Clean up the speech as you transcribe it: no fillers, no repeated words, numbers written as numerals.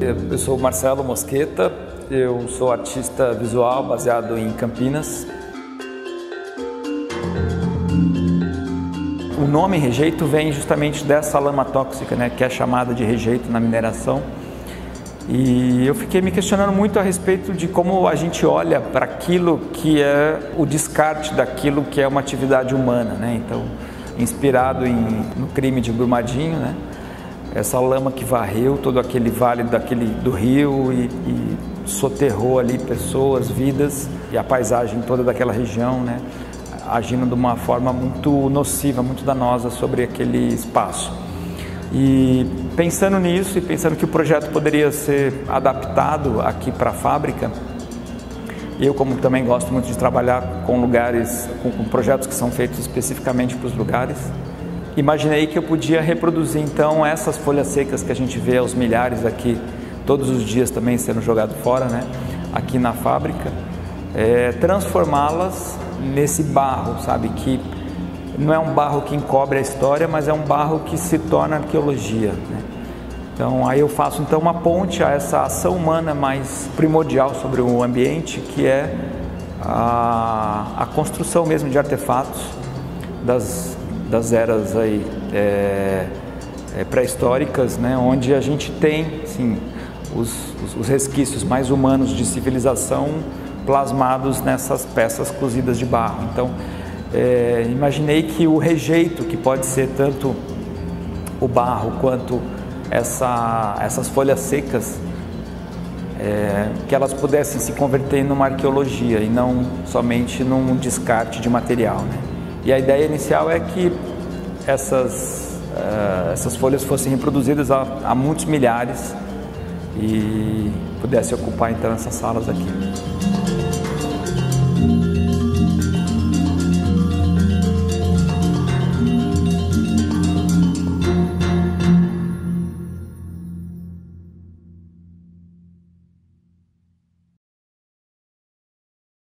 Eu sou Marcelo Mosqueta, eu sou artista visual baseado em Campinas. O nome rejeito vem justamente dessa lama tóxica, né, que é chamada de rejeito na mineração. E eu fiquei me questionando muito a respeito de como a gente olha para aquilo que é o descarte daquilo que é uma atividade humana, né? Então, inspirado no crime de Brumadinho, né? Essa lama que varreu todo aquele vale do rio e soterrou ali pessoas, vidas e a paisagem toda daquela região, né? Agindo de uma forma muito nociva, muito danosa sobre aquele espaço. E pensando nisso e pensando que o projeto poderia ser adaptado aqui para a fábrica, eu, como também gosto muito de trabalhar com lugares, com projetos que são feitos especificamente para os lugares, imaginei que eu podia reproduzir então essas folhas secas que a gente vê aos milhares aqui, todos os dias também sendo jogado fora, né, aqui na fábrica, transformá-las nesse barro, sabe, que não é um barro que encobre a história, mas é um barro que se torna arqueologia, né? Então aí eu faço então uma ponte a essa ação humana mais primordial sobre o ambiente, que é a construção mesmo de artefatos das eras aí pré-históricas, né? Onde a gente tem, sim, os resquícios mais humanos de civilização plasmados nessas peças cozidas de barro. Então imaginei que o rejeito, que pode ser tanto o barro quanto essas folhas secas, que elas pudessem se converter numa arqueologia e não somente num descarte de material, né? E a ideia inicial é que essas folhas fossem reproduzidas a muitos milhares e pudesse ocupar então essas salas aqui.